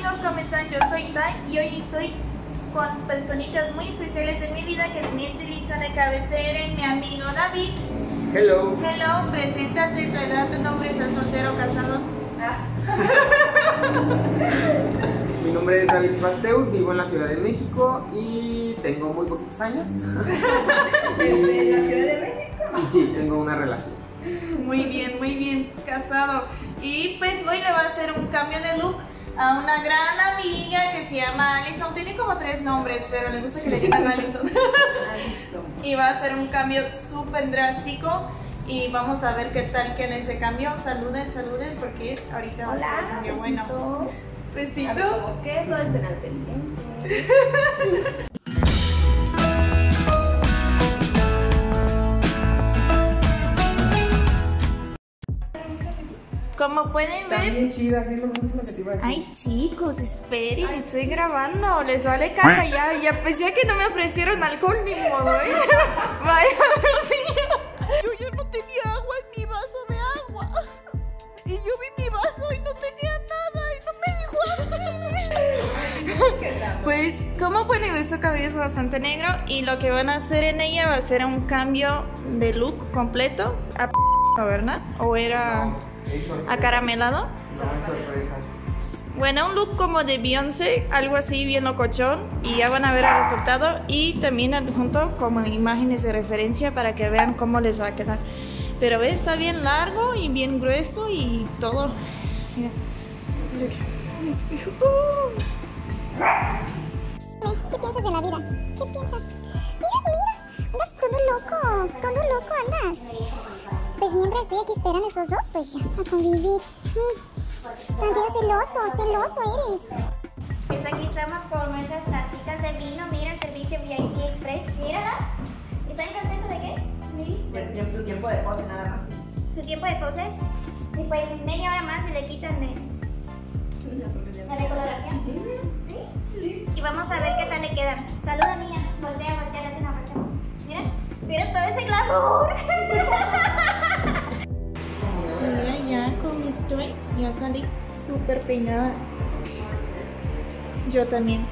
amigos, ¿cómo están? Yo soy Tai y hoy estoy con personitas muy especiales en mi vida, que es mi estilista de cabecera y mi amigo David. Hello. Hello, preséntate, tu edad, tu nombre, ¿estás soltero o casado? Mi nombre es David Pasteur, vivo en la Ciudad de México y tengo muy poquitos años. ¿Desde la Ciudad de México? Y sí, tengo una relación. Muy bien, casado. Y pues hoy le va a hacer un cambio de look a una gran amiga que se llama Alison. Tiene como 3 nombres, pero le gusta que le digan Alison. Y va a hacer un cambio súper drástico y vamos a ver qué tal que en ese cambio. Saluden, porque ahorita va a ser un cambio bueno. Besitos. Como que no estén al pendiente. Como pueden Está ver. bien chida, así es lo mismo que te iba a decir. Ay, chicos, esperen, estoy grabando. Les vale caca ya. Pues ya que no me ofrecieron alcohol, ni modo, Vaya, Yo ya no tenía agua en mi vaso de agua. Y yo vi mi vaso y no tenía nada y no me dijo agua. Pues, como pueden ver, su cabello es bastante negro y lo que van a hacer en ella va a ser un cambio de look completo. ¿Verdad? ¿O era acaramelado? No, es sorpresa. Bueno, un look como de Beyoncé, algo así bien locochón, y ya van a ver el resultado y también adjunto como imágenes de referencia para que vean cómo les va a quedar. Pero ve, está bien largo y bien grueso y todo. Mira. ¿Qué piensas de la vida? ¿Qué piensas? Mira, andas todo loco andas. Pues mientras estoy aquí esperando esos dos, pues ya, a convivir. Tanteo celoso eres. Pues aquí estamos con nuestras tacitas de vino. Mira el servicio VIP Express. Mírala. ¿Está en proceso de qué? ¿Sí? Ya tu tiempo de pose nada más. Su tiempo de pose. Y pues media hora más y le quitan la decoloración. ¿Sí? Y vamos a ver qué tal le quedan. Saluda, niña. Voltea, date una vuelta. Mira todo ese glamour. Mira ya como estoy, ya salí súper peinada. Yo también.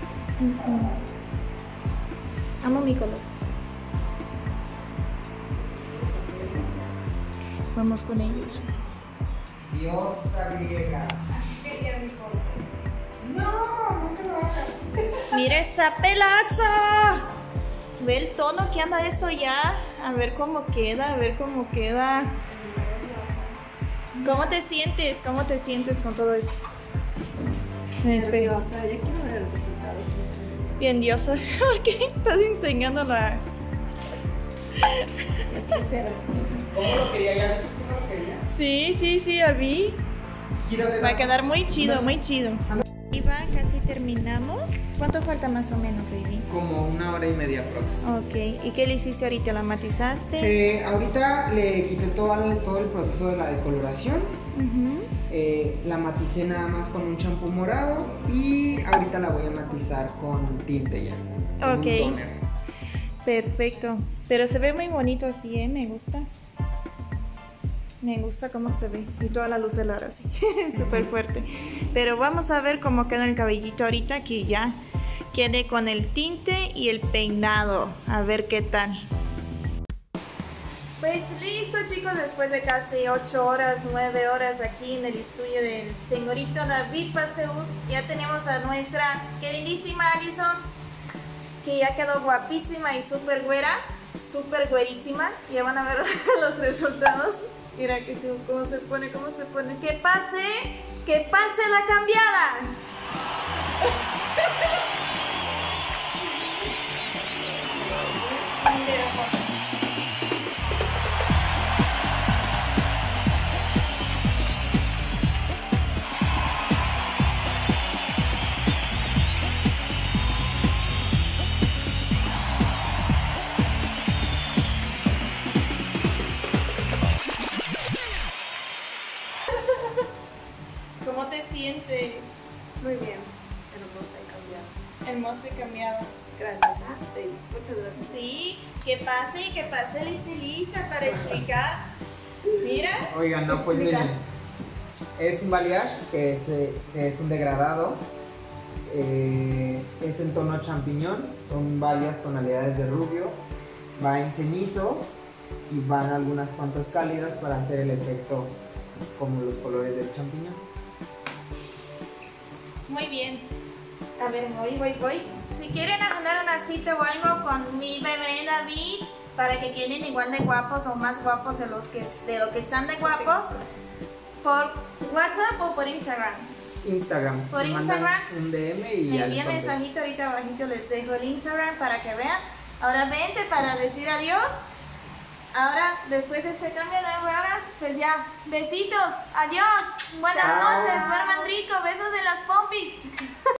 Amo mi color. Vamos con ellos. Diosa griega. Mira esa pelaza. Ve el tono que anda eso ya. A ver cómo queda, ¿Cómo te sientes? ¿Cómo te sientes con todo eso? Me espejo. O sea, ya quiero ver los resultados. Bien diosa. ¿Por qué estás enseñando la...? ¿Cómo lo quería? ¿Ya viste cómo lo quería? Sí, a mí. Va a quedar muy chido, Iva, casi terminamos. ¿Cuánto falta más o menos, baby? Como 1 hora y media próxima. Ok, ¿y qué le hiciste ahorita? ¿La matizaste? Ahorita le quité todo el proceso de la decoloración. La maticé nada más con un champú morado y ahorita la voy a matizar con tinte ya. Con Ok. un toner. Perfecto. Pero se ve muy bonito así, Me gusta. Me gusta cómo se ve. Y toda la luz de la hora así. Súper fuerte. Pero vamos a ver cómo queda el cabellito ahorita, que ya quede con el tinte y el peinado. A ver qué tal. Pues listo, chicos, después de casi 8 horas, 9 horas aquí en el estudio del señorito David Pasteur, ya tenemos a nuestra queridísima Alison, que ya quedó guapísima y súper güera, súper güerísima. Ya van a ver los resultados. Mira cómo se pone. ¡Que pase la cambiada! ¿Cómo te sientes? Muy bien. Hermosa y cambiada. Hermosa y cambiada. Gracias, muchas gracias. Sí, que pase el estilista para explicar. Mira. Oigan, no, pues miren, es un balayage que es un degradado es en tono champiñón, son varias tonalidades de rubio, va en cenizos y van algunas cuantas cálidas para hacer el efecto como los colores del champiñón. Muy bien. A ver, voy. Si quieren agendar una cita o algo con mi bebé David, para que queden igual de guapos o más guapos de lo que están de guapos, ¿por WhatsApp o por Instagram? Instagram. Por Me Instagram. mandan un DM y Me ya les envíen contesto. mensajito, ahorita abajito les dejo el Instagram para que vean. Ahora vente para decir adiós. Ahora, después de este cambio de 9 horas, pues ya, besitos, adiós, buenas Chao. noches, duerman rico, besos en las pompis.